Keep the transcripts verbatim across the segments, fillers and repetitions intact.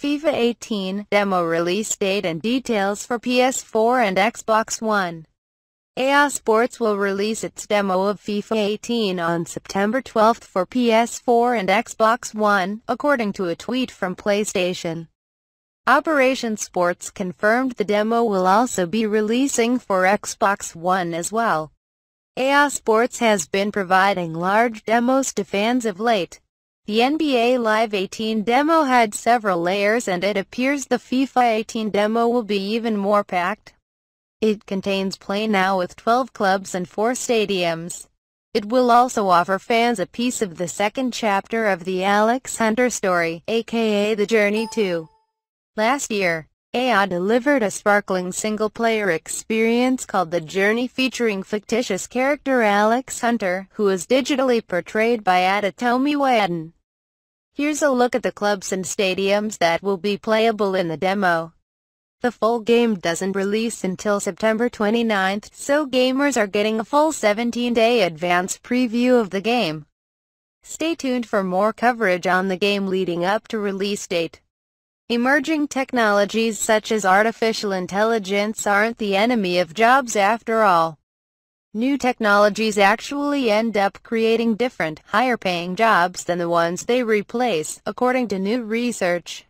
FIFA eighteen demo release date and details for P S four and Xbox One. E A Sports will release its demo of FIFA eighteen on September twelfth for P S four and Xbox One, according to a tweet from PlayStation. Operation Sports confirmed the demo will also be releasing for Xbox One as well. E A Sports has been providing large demos to fans of late. The N B A Live eighteen demo had several layers, and it appears the FIFA eighteen demo will be even more packed. It contains play now with twelve clubs and four stadiums. It will also offer fans a piece of the second chapter of the Alex Hunter story, aka The Journey to. Last year, E A delivered a sparkling single-player experience called The Journey, featuring fictitious character Alex Hunter, who is digitally portrayed by Adetomiwa Edun. Here's a look at the clubs and stadiums that will be playable in the demo. The full game doesn't release until September twenty-ninth, so gamers are getting a full seventeen day advance preview of the game. Stay tuned for more coverage on the game leading up to release date. Emerging technologies such as artificial intelligence aren't the enemy of jobs after all. New technologies actually end up creating different, higher-paying jobs than the ones they replace, according to new research.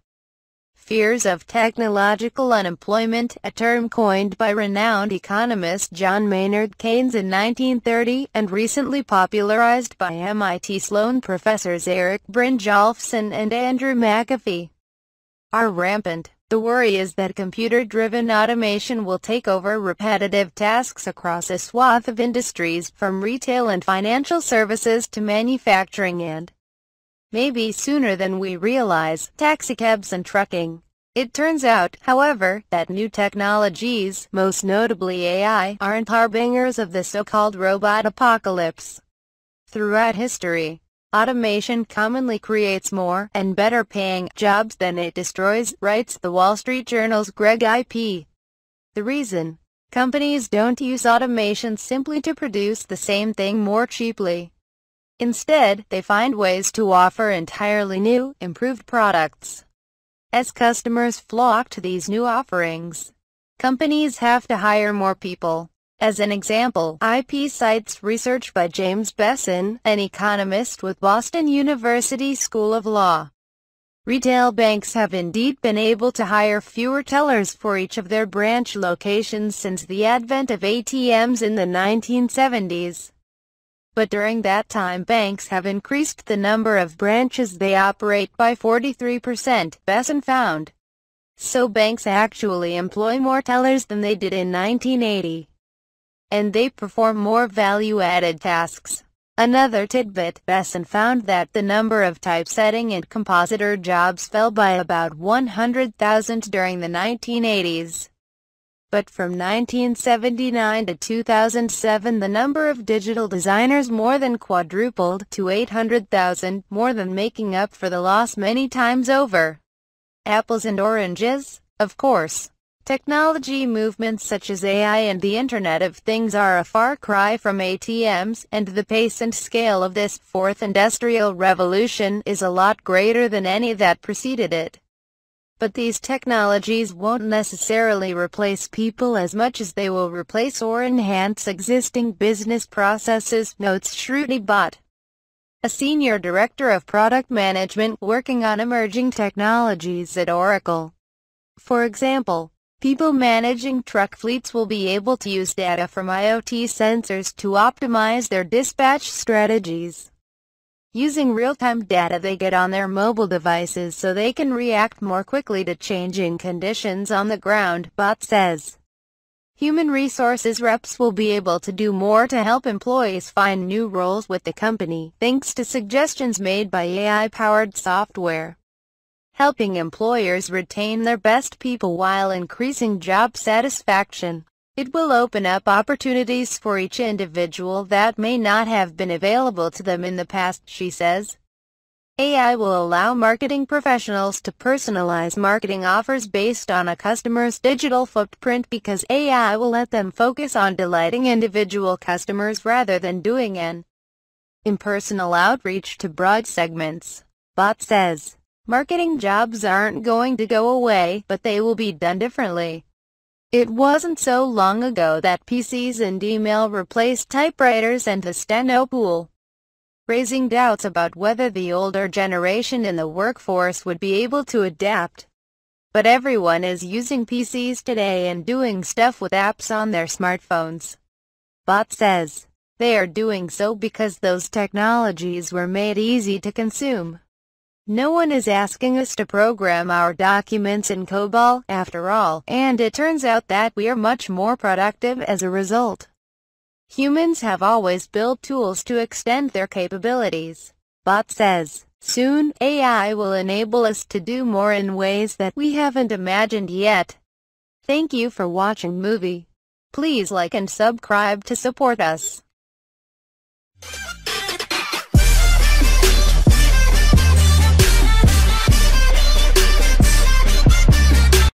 Fears of technological unemployment, a term coined by renowned economist John Maynard Keynes in nineteen thirty, and recently popularized by M I T Sloan professors Eric Brynjolfsson and Andrew McAfee, are rampant. The worry is that computer-driven automation will take over repetitive tasks across a swath of industries, from retail and financial services to manufacturing and, maybe sooner than we realize, taxicabs and trucking. It turns out, however, that new technologies, most notably A I, aren't harbingers of the so-called robot apocalypse. Throughout history, automation commonly creates more, and better-paying, jobs than it destroys, writes the Wall Street Journal's Greg I P The reason? Companies don't use automation simply to produce the same thing more cheaply. Instead, they find ways to offer entirely new, improved products. As customers flock to these new offerings, companies have to hire more people. As an example, I P cites research by James Besson, an economist with Boston University School of Law. Retail banks have indeed been able to hire fewer tellers for each of their branch locations since the advent of A T Ms in the nineteen seventies. But during that time, banks have increased the number of branches they operate by forty-three percent, Besson found. So banks actually employ more tellers than they did in nineteen eighty. And they perform more value-added tasks. Another tidbit, Besson found that the number of typesetting and compositor jobs fell by about one hundred thousand during the nineteen eighties. But from nineteen seventy-nine to two thousand seven, the number of digital designers more than quadrupled to eight hundred thousand, more than making up for the loss many times over. Apples and oranges? Of course. Technology movements such as A I and the Internet of Things are a far cry from A T Ms, and the pace and scale of this fourth industrial revolution is a lot greater than any that preceded it. But these technologies won't necessarily replace people as much as they will replace or enhance existing business processes, notes Shruti Bhatt, a senior director of product management working on emerging technologies at Oracle. For example, people managing truck fleets will be able to use data from IoT sensors to optimize their dispatch strategies. Using real-time data they get on their mobile devices so they can react more quickly to changing conditions on the ground, Bhatt says. Human resources reps will be able to do more to help employees find new roles with the company, thanks to suggestions made by A I-powered software, helping employers retain their best people while increasing job satisfaction. It will open up opportunities for each individual that may not have been available to them in the past, she says. A I will allow marketing professionals to personalize marketing offers based on a customer's digital footprint because A I will let them focus on delighting individual customers rather than doing an impersonal outreach to broad segments, Bhatt says. Marketing jobs aren't going to go away, but they will be done differently. It wasn't so long ago that P Cs and email replaced typewriters and the steno pool, raising doubts about whether the older generation in the workforce would be able to adapt. But everyone is using P Cs today and doing stuff with apps on their smartphones. Bot says they are doing so because those technologies were made easy to consume. No one is asking us to program our documents in COBOL, after all, and it turns out that we are much more productive as a result. Humans have always built tools to extend their capabilities. Bot says, soon, A I will enable us to do more in ways that we haven't imagined yet. Thank you for watching movie. Please like and subscribe to support us.